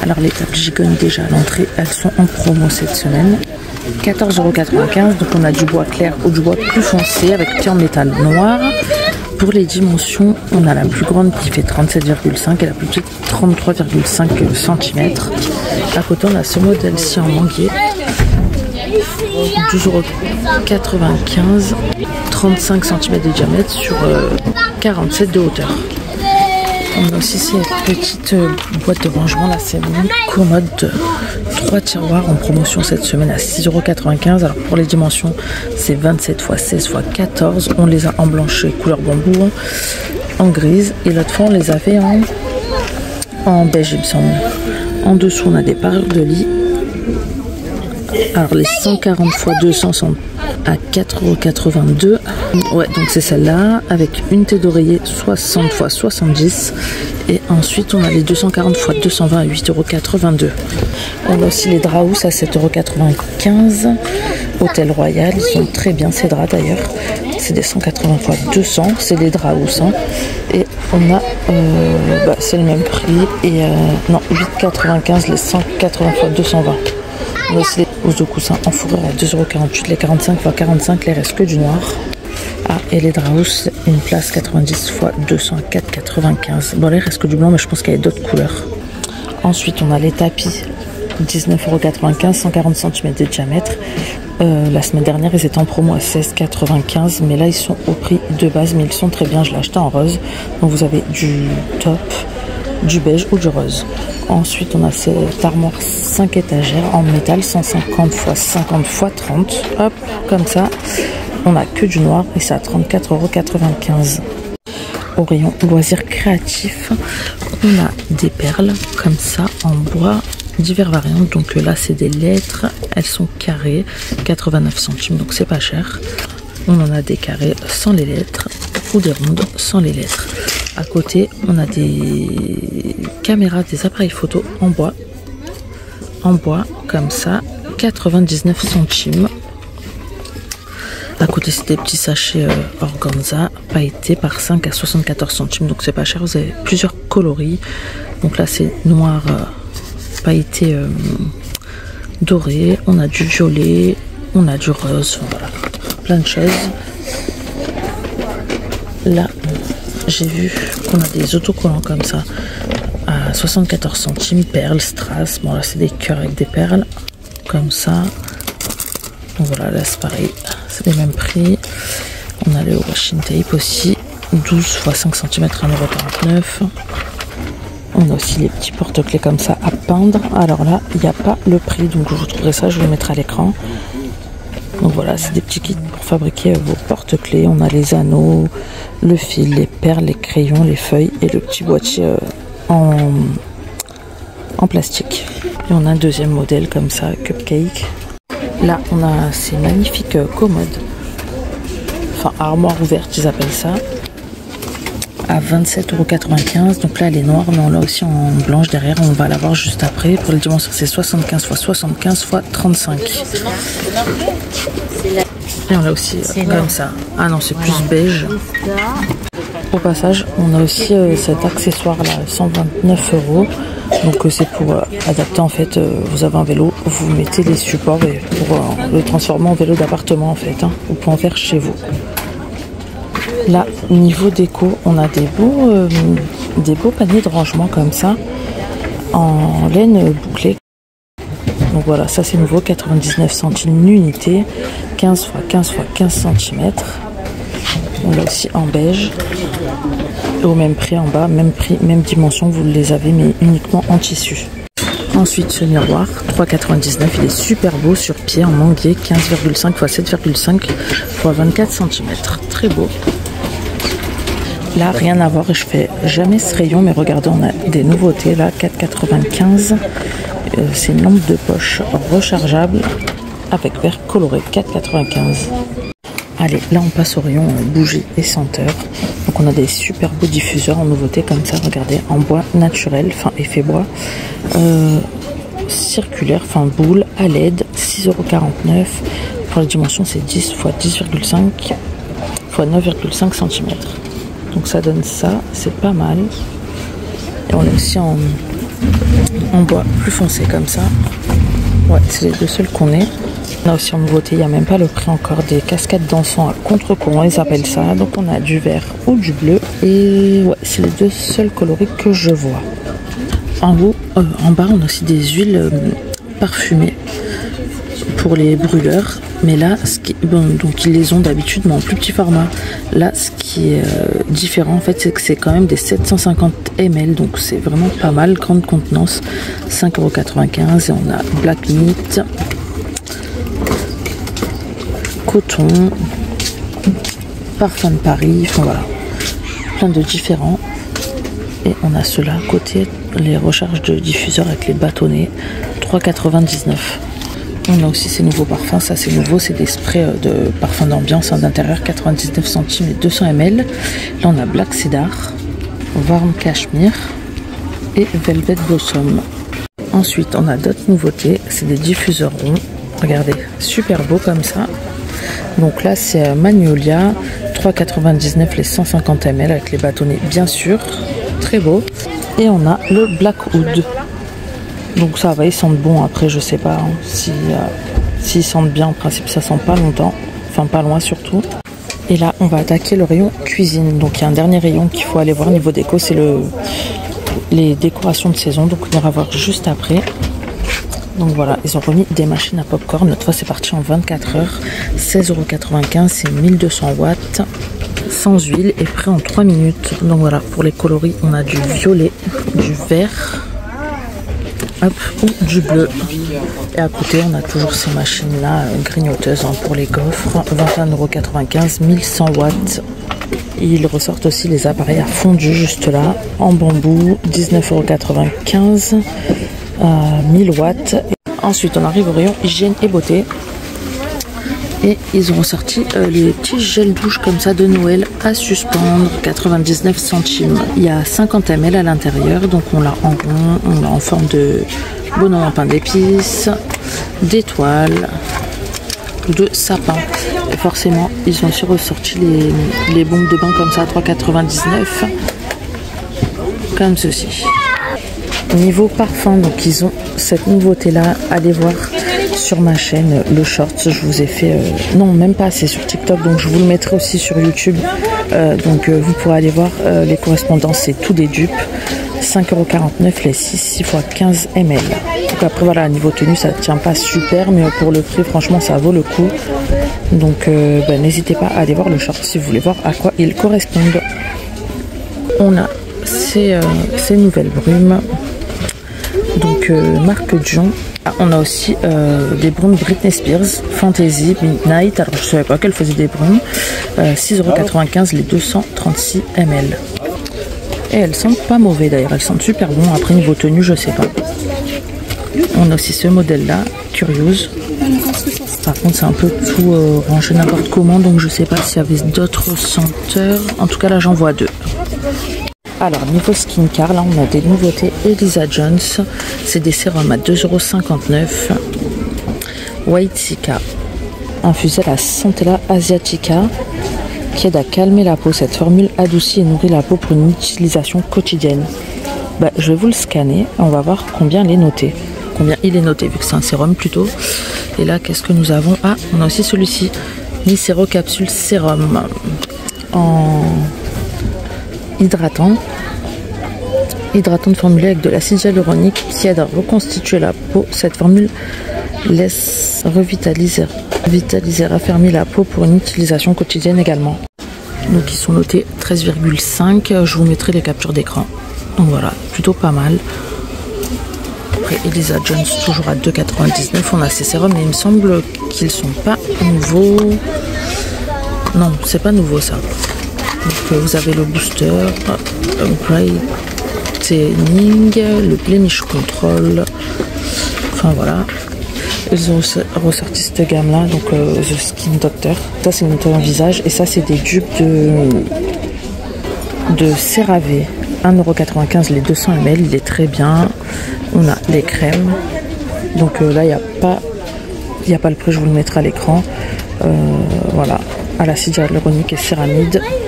Alors les tables Gigonne déjà à l'entrée, elles sont en promo cette semaine. 14,95 €, donc on a du bois clair ou du bois plus foncé avec pied en métal noir. Pour les dimensions, on a la plus grande qui fait 37,5 et la plus petite 33,5 cm. À côté, on a ce modèle-ci en manguier. 12,95 €, 35 cm de diamètre sur 47 de hauteur. On a aussi ces petites boîtes de rangement, là c'est une commode 3 tiroirs en promotion cette semaine à 6,95 €. Alors pour les dimensions, c'est 27 x 16 x 14. On les a en blanche couleur bambou, en grise, et l'autre fois on les avait en beige il me semble. En dessous on a des parures de lit. Alors les 140 x 200 sont à 4,82 €. Ouais, donc c'est celle-là avec une tête d'oreiller 60 x 70. Et ensuite on a les 240 x 220 à 8,82 €. On a aussi les draps housses à 7,95 €. Hôtel Royal, ils sont très bien ces draps d'ailleurs. C'est des 180 x 200, c'est des draps housses. Hein. Et on a, c'est le même prix. Et non, 8,95 € les 180 x 220. On a aussi les housses de coussin en fourrure à 2,48 €. Les 45 x 45, les restent que du noir. Ah, et les draps housses, une place 90 x 200 à 4,95 €. Bon, là, il reste que du blanc, mais je pense qu'il y a d'autres couleurs. Ensuite, on a les tapis, 19,95 €, 140 cm de diamètre. La semaine dernière, ils étaient en promo à 16,95 €, mais là, ils sont au prix de base, mais ils sont très bien. Je l'ai acheté en rose. Donc, vous avez du top, du beige ou du rose. Ensuite, on a cette armoire 5 étagères en métal, 150 x 50 x 30. Hop, comme ça. On n'a que du noir et c'est à 34,95 €. Au rayon loisirs créatifs, on a des perles comme ça en bois, divers variantes. Donc là, c'est des lettres. Elles sont carrées, 89 centimes, donc c'est pas cher. On en a des carrés sans les lettres ou des rondes sans les lettres. À côté, on a des caméras, des appareils photo en bois, comme ça, 99 centimes. À côté, c'est des petits sachets organza pailletés par 5 à 74 centimes, donc c'est pas cher. Vous avez plusieurs coloris. Donc là, c'est noir pailleté doré. On a du violet, on a du rose, voilà, plein de choses. Là, j'ai vu qu'on a des autocollants comme ça à 74 centimes, perles, strass. Bon, là, c'est des cœurs avec des perles comme ça. Donc voilà, là, c'est pareil, c'est les mêmes prix. On a le washing tape aussi, 12 x 5 cm, 1,49 €. On a aussi les petits porte-clés comme ça à peindre. Alors là, il n'y a pas le prix, donc je vous trouverai ça, je vous le mettrai à l'écran. Donc voilà, c'est des petits kits pour fabriquer vos porte-clés. On a les anneaux, le fil, les perles, les crayons, les feuilles et le petit boîtier en plastique. Et on a un deuxième modèle comme ça, cupcake. Là, on a ces magnifiques commodes, enfin armoire ouverte, ils appellent ça, à 27,95 €. Donc là, elle est noire, mais on l'a aussi en blanche derrière. On va la voir juste après. Pour les dimensions, c'est 75 x 75 x 35. Et on l'a aussi comme ça. Ah non, c'est plus beige. Au passage, on a aussi cet accessoire là, 129 €. Donc c'est pour adapter en fait, vous avez un vélo, vous mettez les supports et pour le transformer en vélo d'appartement en fait, hein, vous pouvez en faire chez vous. Là, niveau déco, on a des beaux paniers de rangement comme ça, en laine bouclée. Donc voilà, ça c'est nouveau, 99 centimes l'unité, 15 x 15 x 15 cm. On l'a aussi en beige. Au même prix en bas, même prix, même dimension, vous les avez, mais uniquement en tissu. Ensuite, ce miroir, 3,99 €, il est super beau sur pied en manguier, 15,5 x 7,5 x 24 cm. Très beau. Là, rien à voir, je fais jamais ce rayon, mais regardez, on a des nouveautés là, 4,95 €. C'est une lampe de poche rechargeable avec verre coloré, 4,95 €. Allez, là on passe au rayon bougies et senteurs. Donc on a des super beaux diffuseurs en nouveauté comme ça, regardez, en bois naturel, enfin effet bois, circulaire, enfin boule, à LED, 6,49 €. Pour les dimensions, c'est 10 x 10,5 x 9,5 cm. Donc ça donne ça, c'est pas mal. Et on est aussi en en bois plus foncé comme ça. Ouais, c'est les deux seuls qu'on ait. On a aussi en nouveauté, il n'y a même pas le prix encore, des casquettes d'enfants à contre-courant, ils appellent ça. Donc on a du vert ou du bleu. Et ouais, c'est les deux seuls coloris que je vois. En haut, en bas, on a aussi des huiles parfumées pour les brûleurs. Mais là, donc ils les ont d'habitude, mais en plus petit format. Là, ce qui est différent, en fait, c'est que c'est quand même des 750 ml. Donc c'est vraiment pas mal, grande contenance. 5,95 €. Et on a Black Meat, coton, parfum de Paris, enfin voilà, plein de différents. Et on a ceux-là à côté, les recharges de diffuseurs avec les bâtonnets, 3,99 €. On a aussi ces nouveaux parfums, ça c'est nouveau, c'est des sprays de parfum d'ambiance d'intérieur, 99 centimes et 200 ml. Là on a Black Cedar, Warm Cashmere et Velvet Blossom. Ensuite on a d'autres nouveautés, c'est des diffuseurs ronds, regardez, super beau comme ça. Donc là c'est Magnolia, 3,99 € les 150 ml avec les bâtonnets bien sûr, très beau. Et on a le Black Wood. Donc ça va, ils sentent bon. Après je sais pas hein, s'ils sentent bien. En principe ça sent pas longtemps, enfin pas loin surtout. Et là on va attaquer le rayon cuisine. Donc il y a un dernier rayon qu'il faut aller voir niveau déco, c'est les décorations de saison. Donc on ira voir juste après. Donc voilà, ils ont remis des machines à popcorn. Notre fois c'est parti en 24 heures, 16,95 €, c'est 1200 watts, sans huile et prêt en 3 minutes. Donc voilà, pour les coloris on a du violet, du vert, hop, ou du bleu. Et à côté on a toujours ces machines là grignoteuses hein, pour les gaufres, 21,95 €, 1100 watts. Et ils ressortent aussi les appareils à fondu juste là, en bambou, 19,95 €, 1000 watts. Ensuite on arrive au rayon hygiène et beauté. Et ils ont ressorti les petits gels douche comme ça de Noël à suspendre, 99 centimes. Il y a 50 ml à l'intérieur, donc on l'a en rond, on l'a en forme de bonhomme en pain d'épices, d'étoiles, de sapin. Et forcément, ils ont aussi ressorti les bombes de bain comme ça à 3,99 €, comme ceci. Niveau parfum, donc ils ont cette nouveauté là, allez voir sur ma chaîne le short, je vous ai fait non même pas, c'est sur TikTok, donc je vous le mettrai aussi sur YouTube, donc vous pourrez aller voir les correspondances, c'est tout des dupes, 5,49 € les 6 x 15 ml. Donc après voilà, niveau tenue ça tient pas super, mais pour le prix franchement ça vaut le coup, donc n'hésitez pas à aller voir le short si vous voulez voir à quoi ils correspondent. On a ces nouvelles brumes, donc marque Dion. Ah, on a aussi des brumes Britney Spears, Fantasy, Midnight. Alors je savais pas qu'elle faisait des brumes. 6,95 € les 236 ml. Et elles sentent pas mauvais d'ailleurs, elles sentent super bon. Après niveau tenue, je sais pas. On a aussi ce modèle là, Curious. Par contre c'est un peu tout rangé n'importe comment, donc je sais pas s'il y avait d'autres senteurs. En tout cas là j'en vois deux. Alors niveau skincare, là on a des nouveautés Elisa Jones, c'est des sérums à 2,59 €. White Sika, infusé à la Centella Asiatica, qui aide à calmer la peau. Cette formule adoucit et nourrit la peau pour une utilisation quotidienne. Je vais vous le scanner, on va voir combien il est noté. Combien il est noté, vu que c'est un sérum plutôt. Et là qu'est-ce que nous avons? Ah, on a aussi celui-ci, Nicero Capsule Sérum en hydratant formulé avec de l'acide hyaluronique qui aide à reconstituer la peau. Cette formule laisse revitaliser, raffermir la peau pour une utilisation quotidienne également. Donc ils sont notés 13,5. Je vous mettrai les captures d'écran. Donc voilà, plutôt pas mal. Après Elisa Jones toujours à 2,99 €. On a ces sérums mais il me semble qu'ils sont pas nouveaux. Non, c'est pas nouveau ça. Donc vous avez le booster, brightening, le blemish control, enfin voilà. Ils ont ressorti cette gamme là, donc The Skin Doctor. Ça c'est le nettoyant visage et ça c'est des dupes de CeraVe, 1,95 € les 200 ml, il est très bien. On a les crèmes, donc là il n'y a pas le prix, je vous le mettrai à l'écran. Voilà, à l'acide hyaluronique et céramide.